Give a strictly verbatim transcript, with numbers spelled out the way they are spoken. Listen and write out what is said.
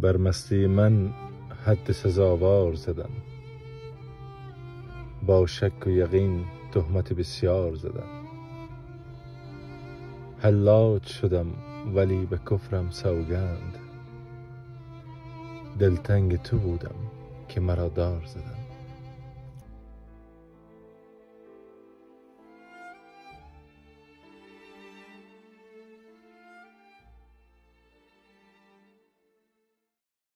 بر مستی من حد سزاوار زدم، با شک و یقین تهمت بسیار زدم. حلاج شدم ولی به کفرم سوگند، دلتنگ تو بودم که مرا دار زدم.